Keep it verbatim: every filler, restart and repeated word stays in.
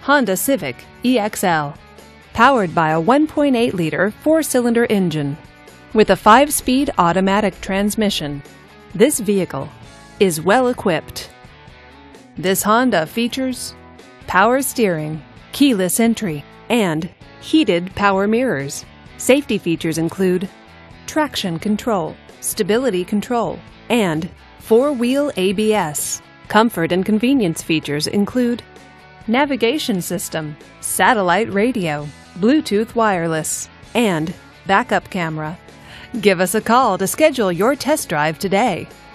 Honda Civic E X L, powered by a one point eight liter four-cylinder engine with a five-speed automatic transmission. This vehicle is well equipped. This Honda features power steering, keyless entry, and heated power mirrors. Safety features include traction control, stability control, and four-wheel A B S. Comfort and convenience features include navigation system, satellite radio, Bluetooth wireless, and backup camera. Give us a call to schedule your test drive today.